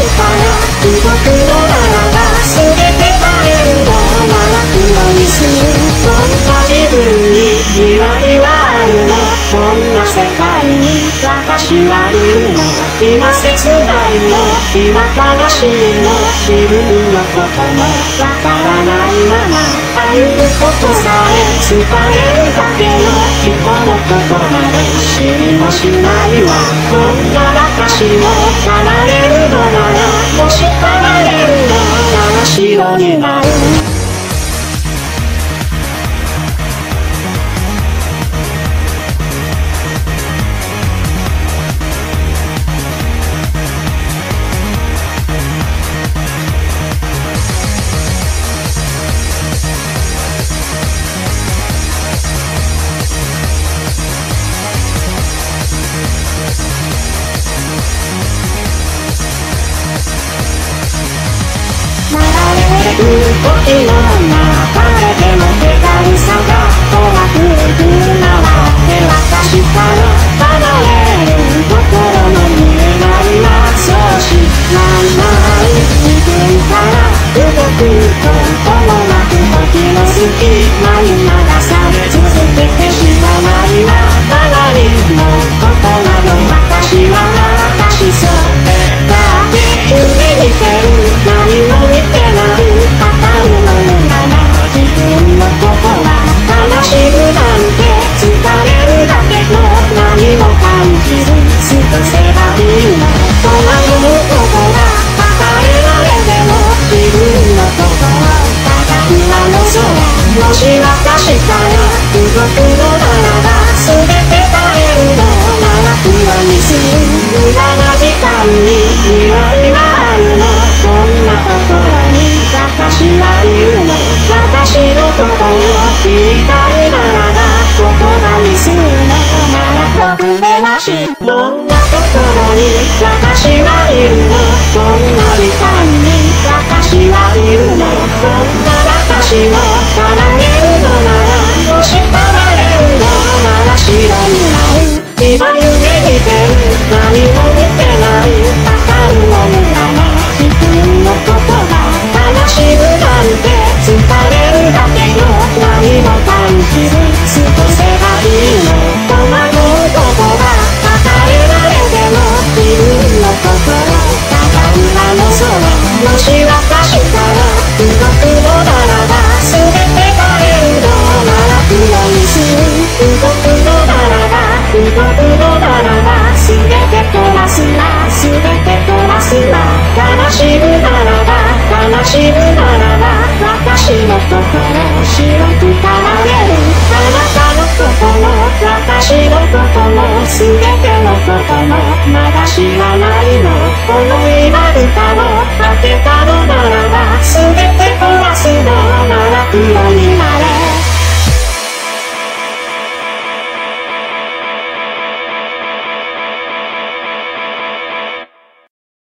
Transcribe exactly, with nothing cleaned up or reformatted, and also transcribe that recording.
動くのならば全て変えるのなら黒にするこんな自分に未来はあるのこんな世界に私はいるの今切ないの今悲しいの自分のこともわからないまま歩むことさえ伝えるだけの人のことまで知りもしないわこんな私を離れるのならもし離れるのなら白になる動きの中でも手軽さが怖く来るならって私から離れる心の見えないなそうしないない自分から動くこともなく時の隙間に流され続けてしまわないわ周りのことなど私は私そうだって夢見てる何も見てないもし私から動くのならば全て変えるのなら不安にする無駄な時間に未来があるのこんなところに私はいるの私のことを言いたいならば言葉にするのなら特別なしこんなところに私はいるのこんな時間に私はいるのこんな私を離れるのならもし離れるのなら白になる今夢見てる何も見てないわかるものなら自分のことが悲しむなんて疲れるだけの何も感じず過ごせばいいの戸惑うことが与えられても自分の心ただ裏の空もし私から動くのならば全て変えるのなら黒にする動くのならば動くのならば全て飛ばすな全て飛ばすな悲しむならば悲しむならば私の心白く変われるあなたの心私の心全ての心まだ知らないのこの今歌を当てたのならば全て飛ばすのなら黒に